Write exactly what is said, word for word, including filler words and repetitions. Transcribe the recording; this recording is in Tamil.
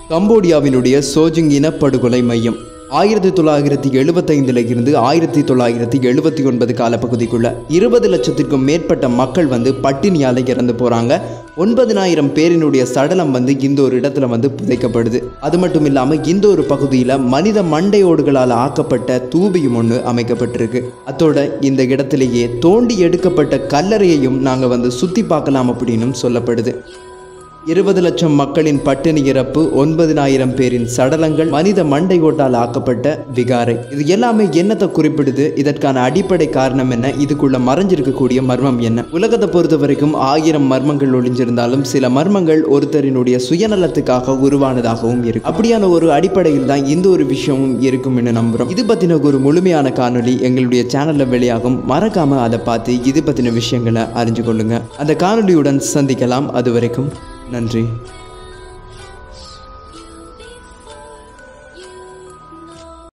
கம்போடியாவினுடைய சோஜிங் இனப்படுகொலை மையம் ஆயிரத்தி தொள்ளாயிரத்தி எழுபத்தைந்துல இருந்து ஆயிரத்தி தொள்ளாயிரத்தி எழுபத்தி ஒன்பது காலப்பகுதிக்குள்ள இருபது லட்சத்திற்கும் மேற்பட்ட மக்கள் வந்து பட்டினியால இறந்து போறாங்க. ஒன்பதினாயிரம் பேரினுடைய சடலம் வந்து இந்த ஒரு இடத்துல வந்து புதைக்கப்படுது. அது மட்டும் இல்லாம இந்த ஒரு பகுதியில மனித மண்டையோடுகளால் ஆக்கப்பட்ட தூபியும் ஒன்று அமைக்கப்பட்டிருக்கு. அத்தோட இந்த இடத்திலேயே தோண்டி எடுக்கப்பட்ட கல்லறையையும் நாங்க வந்து சுத்தி பார்க்கலாம் அப்படின்னு சொல்லப்படுது. இருபது லட்சம் மக்களின் பட்டினி இறப்பு, ஒன்பதினாயிரம் பேரின் சடலங்கள், மனித மண்டை ஓட்டால் ஆக்கப்பட்ட விகாரை, இது எல்லாமே என்னத்தை குறிப்பிடுது? இதற்கான அடிப்படை காரணம் என்ன? இதுக்குள்ள மறைஞ்சிருக்கக்கூடிய மர்மம் என்ன? உலகத்தை பொறுத்த வரைக்கும் ஆயிரம் மர்மங்கள் ஒளிஞ்சிருந்தாலும் சில மர்மங்கள் ஒருத்தரினுடைய சுயநலத்துக்காக உருவானதாகவும் இருக்கு. அப்படியான ஒரு அடிப்படையில் தான் இந்த ஒரு விஷயமும் இருக்கும்னு நம்புறோம். இது பத்தின ஒரு முழுமையான காணொலி எங்களுடைய சேனல்ல வெளியாகும். மறக்காம அதை பார்த்து இது பத்தின விஷயங்களை அறிஞ்சு கொள்ளுங்க. அந்த காணொலியுடன் சந்திக்கலாம். அது வரைக்கும் நன்றி.